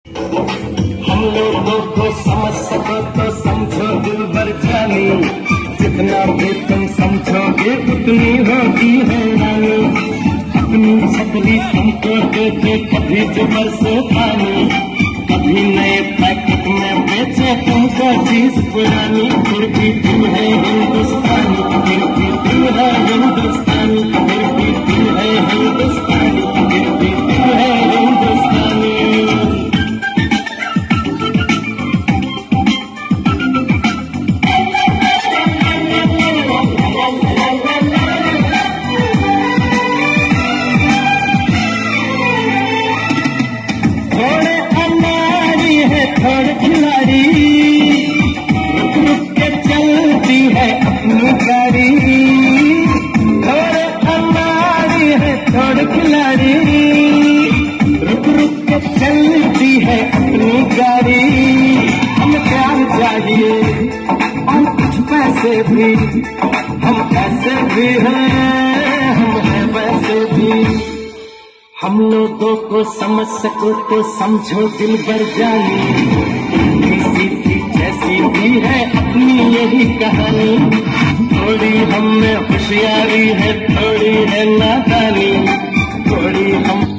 हम लोगों को समझ सको तो समझो दिल भर जानी, जितना भी तुम समझोगे उतनी होगी हैरानी। अपनी छतरी तुमको देखे कभी जुबर से पानी, कभी नए पैकेट में बेचे तुमको चीज पुरानी। फिर भी तुम है हिंदुस्तानी, फिर भी तुम है हिंदुस्तानी, फिर भी तुम है हिंदुस्तानी, फिर भी तुम है हिंदुस्तानी। थोड़े खिलाड़ी रुक रुक के चलती है अपनी गाड़ी, थोड़े अनाड़ी है थोड़े खिलाड़ी रुक रुक के चलती है अपनी गाड़ी। हमें प्यार चाहिए और कुछ पैसे भी, हम ऐसे भी हैं हम हैं वैसे भी। हम लोगों को समझ सको तो समझो दिल भर जानी, सीधी जैसी भी है अपनी यही कहानी। थोड़ी हम में होशियारी है थोड़ी है नादानी, थोड़ी हम